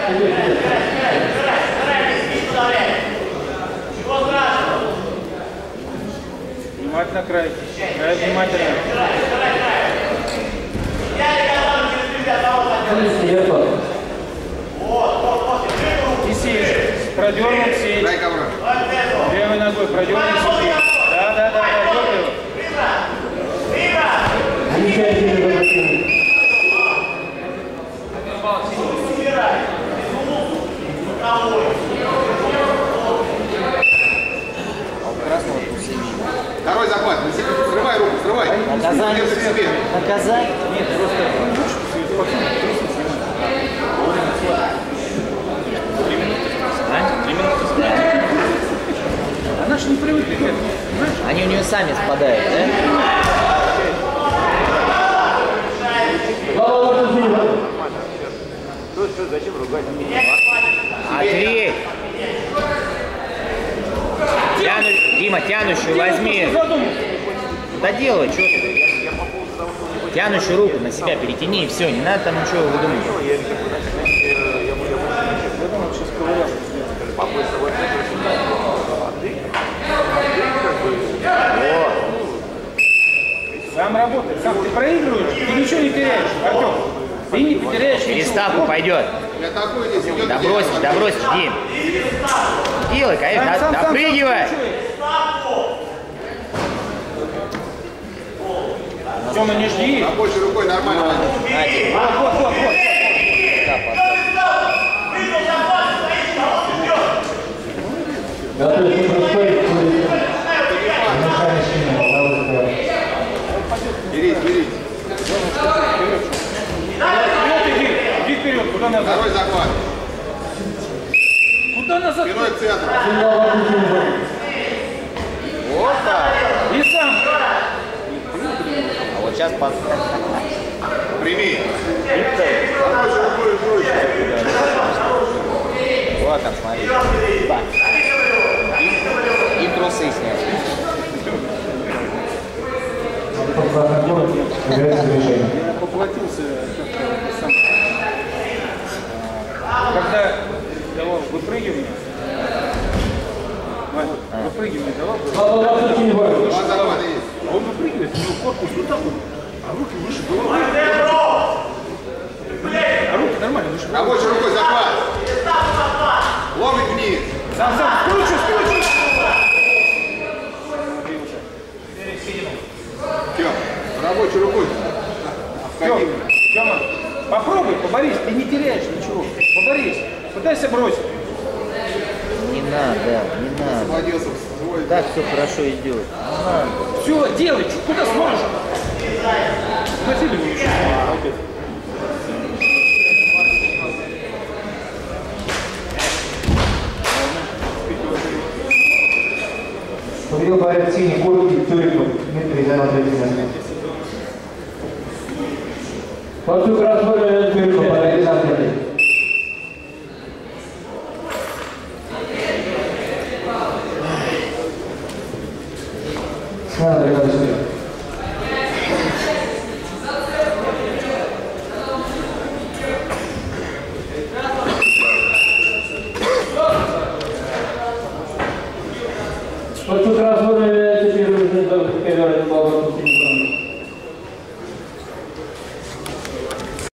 Внимательно край. Край внимательно. И сеешь. Продернул сеешь. Левой ногой продернул сеешь. Да, дергай его. Второй захват. Срывай руку, срывай. Наказание. Наказание? Нет, просто лучше. 3 минуты. Она же не привыкли к этому. Они у нее сами спадают, да? Зачем ругать? Ответь! Дима, тянущую возьми. Да делай, что ты? Тянущую руку на себя перетяни и все, не надо там ничего выдумывать. Сам работай, сам ты проигрываешь, ты ничего не теряешь, Артем. Ты не потеряешь ничего. Переставку пойдет. Да бросишь, Дим. Делай, конечно, допрыгивай. Тёма, не жди. Больше рукой нормально. Вот. Берите. Иди вперед, куда назад? Второй захват. Куда назад? Спиной к центру. Вот так. И сам. А вот сейчас под... Прими. Вот там, смотри. Так. И трусы снять. Я поплатился сам. Когда давал выпрыгивание, выпрыгивание давал, он выпрыгивает, у него корпус вот так вот, а руки выше головы. А руки нормально выше головы. Рабочей рукой захват. Ломик вниз. Сам, скручу. Тём, рабочей рукой. Тёма, попробуй, поборись, ты не теряешь ничего. Поборись, пытайся бросить. Не надо. Освободился свой. Так все хорошо идет. Все, делай, куда сможешь. Василий Ильич. Победил боец синий куртки Тюриков Дмитрий, занял 3 место. Подсук разбора Тюриков.